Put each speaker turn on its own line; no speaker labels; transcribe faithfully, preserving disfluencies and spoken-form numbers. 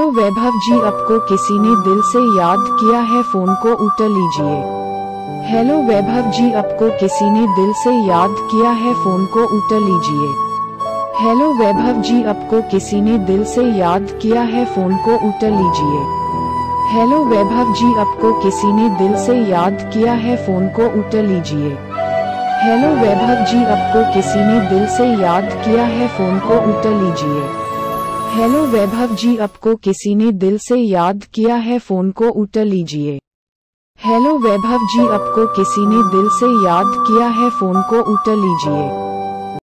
वैभव जी, आपको किसी ने दिल से याद किया है, फोन को उठा लीजिए। हेलो वैभव जी, आपको किसी ने दिल से याद किया है, फोन को उठा लीजिए। हेलो वैभव जी, आपको किसी ने दिल से याद किया है, फोन को उठा लीजिए। हेलो वैभव जी, आपको किसी ने दिल से याद किया है, फोन को उठा लीजिए। हेलो वैभव जी, आपको किसी ने दिल से याद किया है, फोन को उठा लीजिए। हेलो वैभव जी, आपको किसी ने दिल से याद किया है, फोन को उठा लीजिए। हेलो वैभव जी, आपको किसी ने दिल से याद किया है, फोन को उठा लीजिए।